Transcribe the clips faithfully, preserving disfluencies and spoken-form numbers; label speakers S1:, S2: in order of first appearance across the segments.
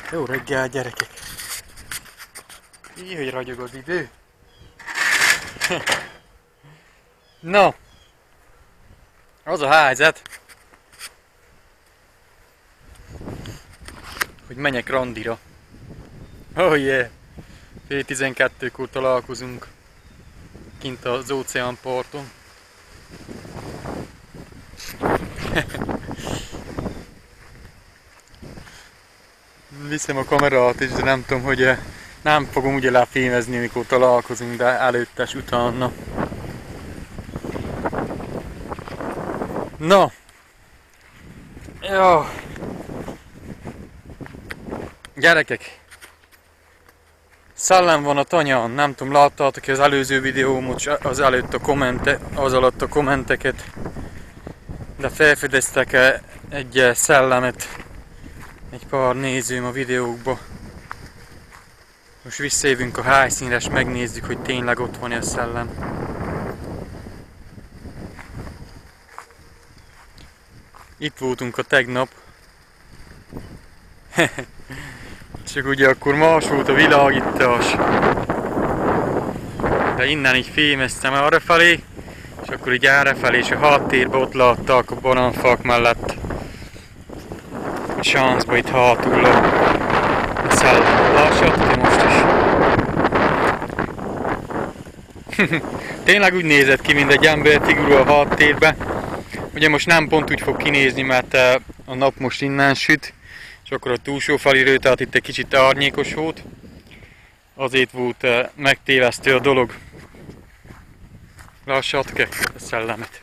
S1: Jó reggel, gyerekek! Így, hogy ragyog az idő. No, az a helyzet, hogy menjek randira. Oh yeah! Fél tizenkettőkor találkozunk kint az óceánparton. Viszem a kamerát is, de nem tudom, hogy nem fogom ugye lefilmezni, mikor találkozunk, de előttes utána. Na! Jó! Gyerekek! Szellem van a tanyán, nem tudom, láttátok az előző videómot, az előtt a kommente, az alatt a kommenteket, de felfedeztek egy szellemet egy pár nézőm a videókba. Most visszajövünk a helyszínre és megnézzük, hogy tényleg ott van a szellem. Itt voltunk a tegnap. Csak ugye akkor más volt a világítás. De innen így fémeztem arrafelé, és akkor így arrafelé, és a háttérben ott látták a banánfák mellett. A sáncba itt hátul a szellem. Lássátok most is. Tényleg úgy nézett ki, mint egy emberfigura a háttérbe. Ugye most nem pont úgy fog kinézni, mert a nap most innen süt, és akkor a túlsó felirő, tehát itt egy kicsit árnyékos volt. Azért volt megtévesztő a dolog. Lássátok-e a szellemet?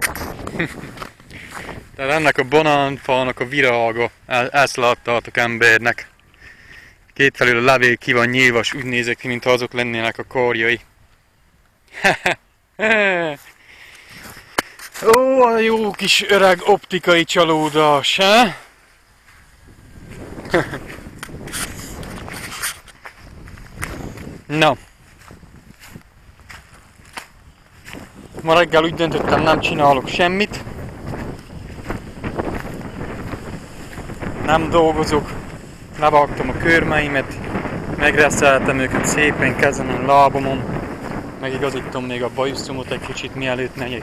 S1: Tehát ennek a banánfának a virága, ezt láttátok embernek. Kétfelől a levél ki van nyílva, és úgy nézek ki, mintha azok lennének a karjai. Ó, a jó kis öreg optikai csalódás, he? Na. Ma reggel úgy döntöttem, nem csinálok semmit. Nem dolgozok. Levágtam a körmeimet. Megreszeltem őket szépen kezemen, lábamon. Megigazítom még a bajuszomot egy kicsit, mielőtt megyek.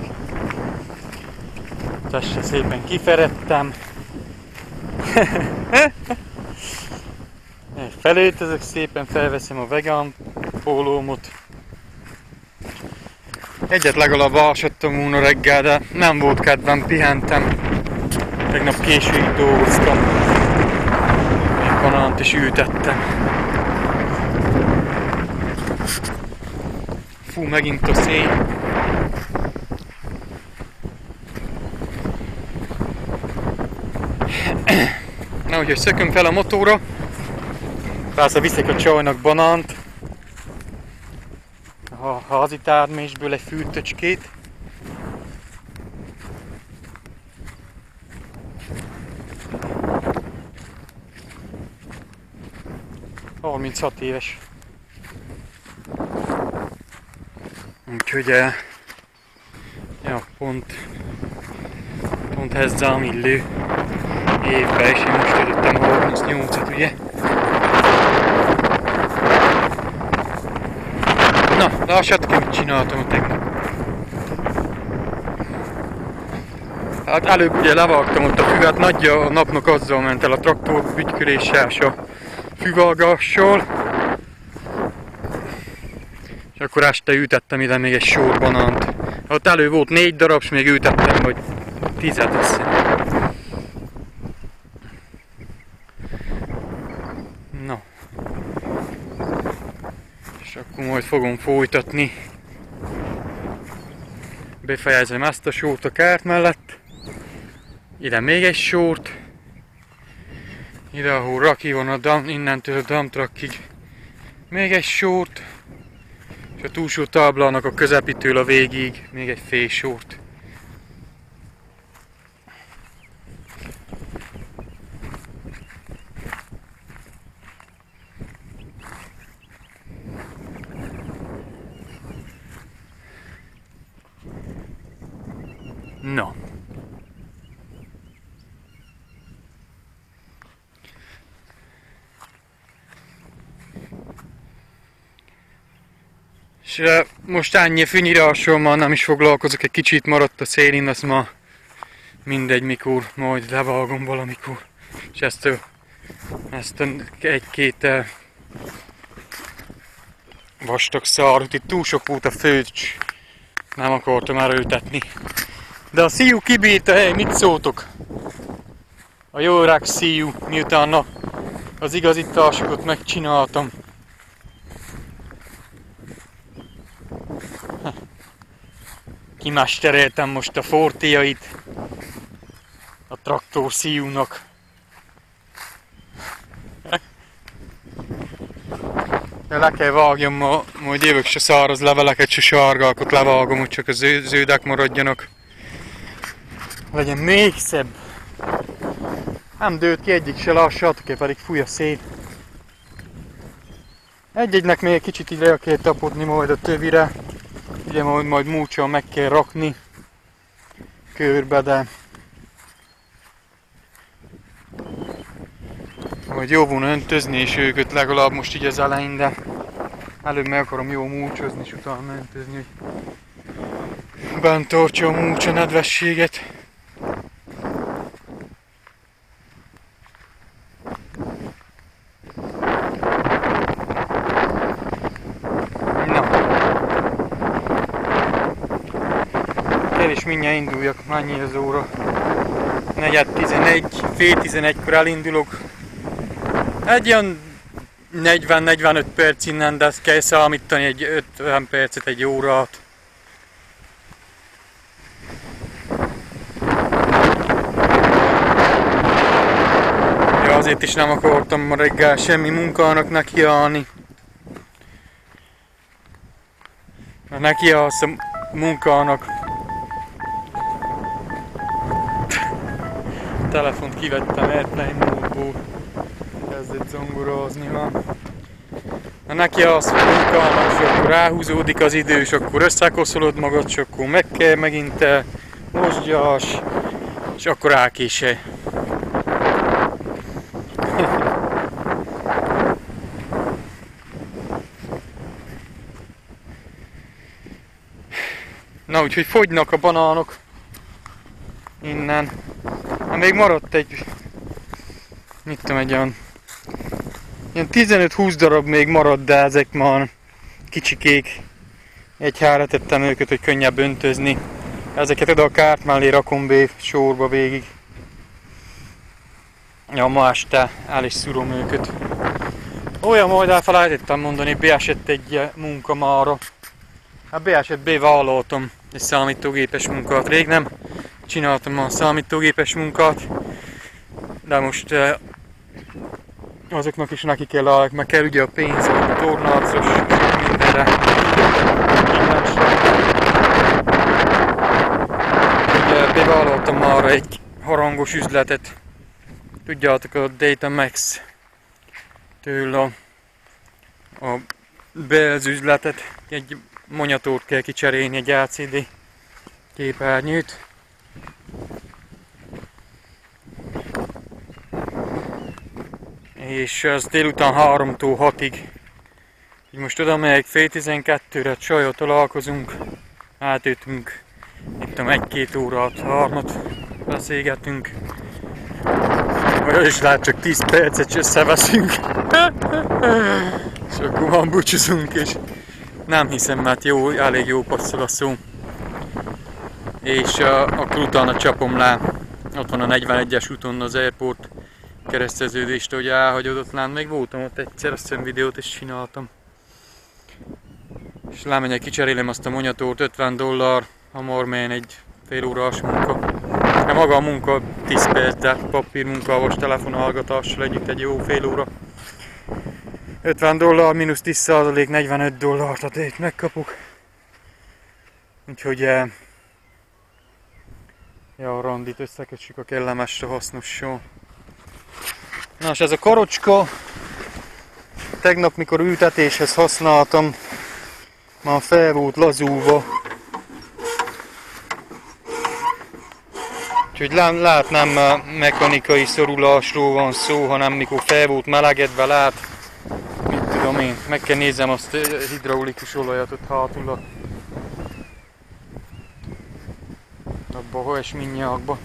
S1: Testre szépen kiferettem. Felöltözök szépen, felveszem a vegán pólómot. Egyet legalább ásattam volna reggel, de nem volt kedvem, pihentem. Tegnap későig dolgoztam. Még banánt is ültettem. Fú, megint a szél. Na, úgyhogy szökünk fel a motorra. Persze viszek a csajnak banánt. A házi termésből egy fürtöcskét. harminchat éves. Úgyhogy ja, pont pont hozzám illő évben, és én most előttem harmincnyolcat, ugye? Na, lássátok, én mit csináltam a tegnap. Hát előbb ugye levágtam ott a füvet, nagyja a napnak azzal ment el a traktor bütyköléssel és a füvágással. És akkor este ültettem ide még egy sor banánt. Ott elő volt négy darab, és még ültettem, hogy tizet össze. Na. És akkor majd fogom folytatni. Befejezem ezt a sort a kert mellett. Ide még egy sort. Ide, ahol Raki van a dam, innentől a Damtrakig. Még egy sort. És a túlsó táblának a közepitől a végig még egy fél sort. No. És most ennyi fűnyírással már nem is foglalkozok, egy kicsit maradt a szélén, azt ma mindegy mikor, majd levágom valamikor. És ezt, ezt egy-két vastag szárut, itt túl sok volt a főcs, nem akartam erőltetni. De a szíjú kibírta, hely, mit szóltok? A jó öreg szíjú, miután az igazításokat megcsináltam. Kimestereltem most a fortéjait a traktor szíjúnak. De le kell vágjam ma, majd jövök se száraz leveleket, se sárgákat levágom, hogy csak a zöldek maradjanak. Legyen még szebb. Nem dőlt ki egyik se, lássátok-e, pedig fúj a szél. Egy-egynek még kicsit így le kell tapodni majd a tövire. Ugye majd, majd múlcsal meg kell rakni körbe, de majd jó volna öntözni és őket legalább most így az elején, de előbb meg akarom jó múlcsozni és utána öntözni, hogy bent tartsa a múlcs a nedvességet. És mindjárt induljak, mennyi az óra? negyed tizenegy, fél tizenegykor elindulok. Egy olyan negyven-negyvenöt perc innen, de ezt kell számítani egy ötven percet, egy órát. Ja, azért is nem akartam ma reggel semmi munkának nekiállni. Mert nekiállsz a munkának. Telefont kivettem Airplane módból, kezdett zongorázni már. Ha neki azt munkának, és akkor ráhúzódik az idő, és akkor összekoszolod magad, és akkor meg kell megint mosgyas, és akkor elkésel. Na, úgyhogy fogynak a banánok innen. Ha még maradt egy, mit tudom, egy olyan, ilyen tizenöt-húsz darab még maradt, de ezek már kicsikék. Egy hára tettem őket, hogy könnyebb öntözni. Ezeket oda a kárt mellé rakom be sorba végig. Ja, ma este el is szúrom őket. Olyan, majd elfelejtettem mondani, beesett egy munka mára. Hát beesett, bevállaltam egy számítógépes munkát. Rég nem csináltam a számítógépes munkát, de most eh, azoknak is neki kell állni, meg kell ugye a pénz, a tornácos, mindenre. Ugye bevállaltam már egy harangos üzletet, tudjátok, a Datamax től a, a Belz üzletet, egy monitort kell kicserélni, egy el cé dé képernyőt. És az délután háromtól hatig. Így most oda megyek fél tizenkettőre, csajjal találkozunk, átütünk, itt tudom, egy-két órát, hármat beszélgetünk. Vagy is lehet csak tíz percet és összeveszünk. És akkor van búcsúzunk, és nem hiszem, mert jó, elég jó passzol a szó. És uh, akkor utána csapom le, ott van a negyvenegyes úton az airport kereszteződést, hogy elhagyodott lán. Még voltam ott egyszer, azt hiszem videót is csináltam. És lemegyek, kicserélem azt a monitort, ötven dollár, hamar melyen egy fél órás munka. De maga a munka tíz perc, de papírmunkával, telefonhallgatással együtt egy jó fél óra. ötven dollár, mínusz tíz százalék, negyvenöt dollár, tehát itt megkapok. Úgyhogy ja, a randit összekössük a kellemesre, hasznossal. Na, és ez a karocska, tegnap mikor ültetéshez használtam, már fel volt lazulva. Úgyhogy lát nem mechanikai szorulásról van szó, hanem mikor fel volt melegedve, lát, mit tudom én, meg kell nézem azt a hidraulikus olajat ott hátul a... abba a esminnyákba.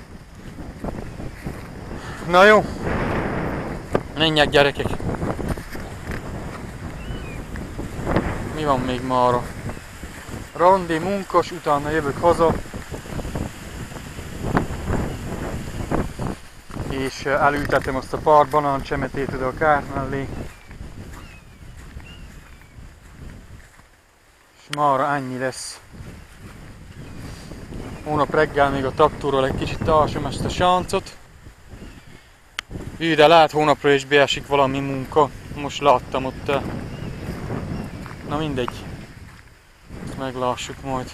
S1: Na jó, menjek gyerekek. Mi van még mára? Randi, munkos, utána jövök haza. És elültetem azt a pár banáncsemetét oda a kár mellé. És mára ennyi lesz. Hónap reggel még a traktorral egy kicsit társam ezt a sáncot. Hű, de lehet hónapra is beesik valami munka. Most láttam ott. Na mindegy. Ezt meglássuk majd.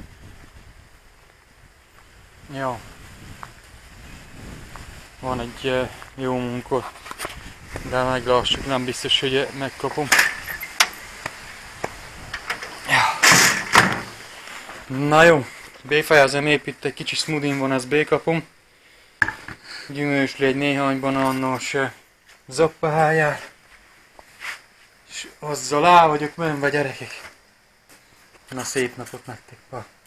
S1: Ja. Van egy jó munka. De meglássuk, nem biztos, hogy megkapom. Ja. Na jó. Befejezem, épp itt egy kicsi smoothie van, ezt bekapom. Gyümölcsli egy néhány banános zappahelyár. És azzal el vagyok menve, gyerekek. Na, szép napot nektek, pa!